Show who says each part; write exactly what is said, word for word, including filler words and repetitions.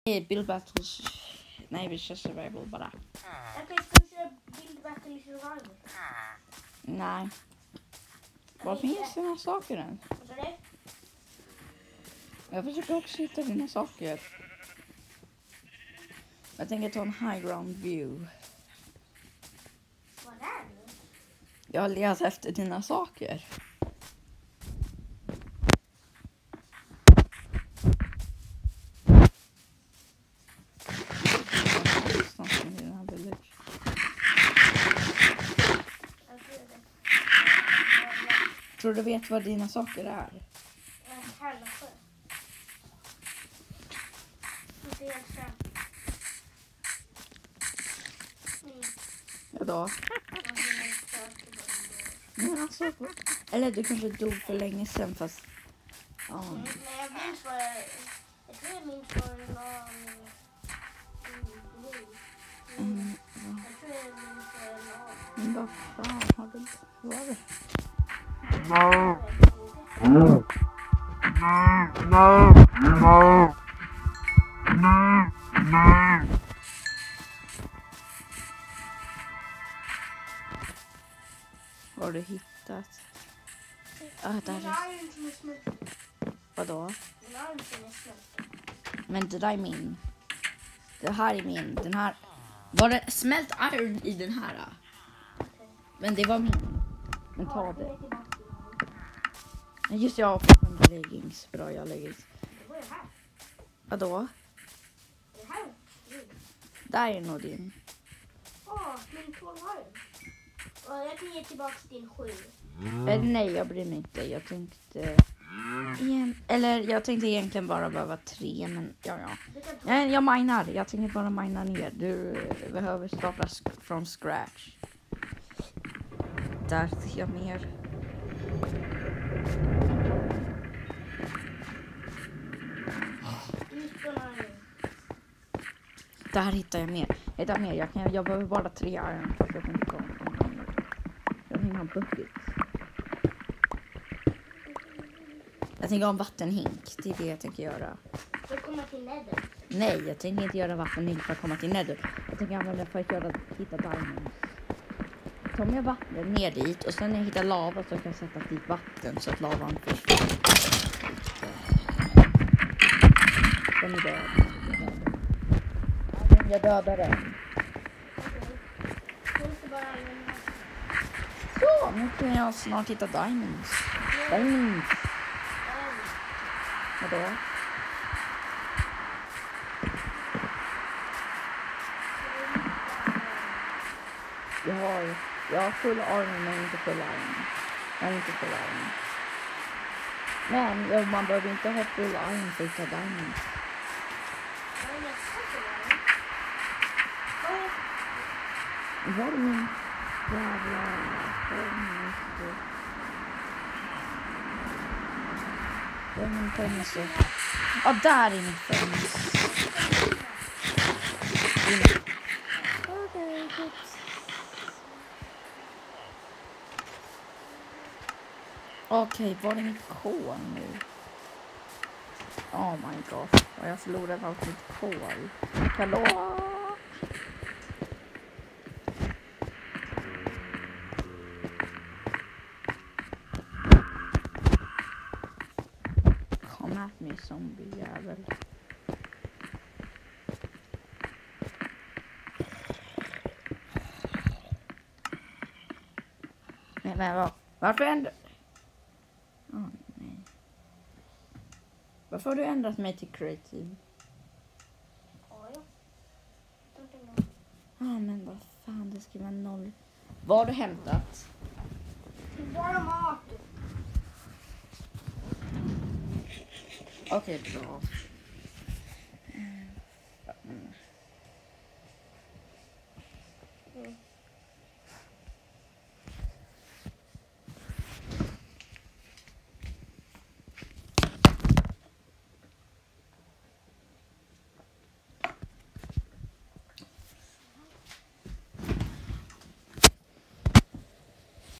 Speaker 1: Build battles. Nej, vi kör survival bara.
Speaker 2: Okej, ska vi köra build battle i survival?
Speaker 1: Nej. Var finns dina saker än?
Speaker 2: Vad sa du?
Speaker 1: Jag försöker också hitta dina saker. Jag tänker ta en high ground view.
Speaker 2: Vad är det?
Speaker 1: Jag har letat efter dina saker. Tror du vet vad dina saker är?
Speaker 2: En hällsjö. Inte helt säker.
Speaker 1: Ja då. Men alltså, eller du kanske dog för länge sedan fast... Ja.
Speaker 2: Mm, men jag minns vad jag... Jag tror jag minns vad det var...
Speaker 1: Mm, ja.
Speaker 2: Jag tror jag minns vad det var.
Speaker 1: Men vad fan har du... Vad var det?
Speaker 3: No. No. No. No. No. No.
Speaker 1: Har du hittat? Ja, där
Speaker 2: Det
Speaker 1: är...
Speaker 2: är ju som är smält.
Speaker 1: Vadå?
Speaker 2: Det är ju som är smält.
Speaker 1: Men det där är min. Det här är min. Den här... Var det smält iron i den här? Men det var min. Men ta det. Just jag har fått en leggings. Bra, jag har leggings.
Speaker 2: Det var ju här.
Speaker 1: Vadå?
Speaker 2: Det här.
Speaker 1: Där är nog din.
Speaker 2: Åh, min tolv har den. Och jag kan ge tillbaka din sju.
Speaker 1: Eh, nej, jag bryr mig inte. Jag tänkte... Igen, eller jag tänkte egentligen bara behöva tre, men ja, ja.
Speaker 2: Du kan ta.
Speaker 1: Nej, jag minar. Jag tänker bara mina ner. Du behöver starta sk- från scratch. Där ser jag mer.
Speaker 2: Just på den.
Speaker 1: Där hittar jag mer. Jag hittar mer. Jag, kan, jag behöver bara tre iron. Fast jag tänkte komma. Jag tänker ha en bucket. Jag tänker ha en vattenhink. Det är det jag tänker göra.
Speaker 2: För att komma till Nether.
Speaker 1: Nej, jag tänker inte göra vattenhink för att komma till Nether. Jag tänker använda det för att göra, hitta diamonds. Ta med vatten ner dit och sen när jag hittar lava så kan jag sätta dit vatten så att lavan försvinner. Den är död. Jag dödar den.
Speaker 2: Du måste bara använda.
Speaker 1: Så, nu kan jag snart hitta diamonds. Diamonds. Vadå? Jag har, jag har full armor men inte full iron. Jag har inte full iron. Men ja, man behöver inte ha full iron för att hitta diamonds. Var är min jävla fängelse? Var är min fängelse? Ja, där är mitt fängelse. Okej, okay, Okej, okay, var är mitt kol nu? Oh my god, jag har förlorat allt mitt kol. Hallå? Kom at mig, zombiejävel. Nej, men vad? Varför ändrar... Oh, nej. Varför har du ändrat mig till creative?
Speaker 2: Ja, ja.
Speaker 1: Ja, ah, men vad fan, det ska vara noll. Vad har du hämtat?
Speaker 2: Bara mat.
Speaker 1: Okej, okay, bra.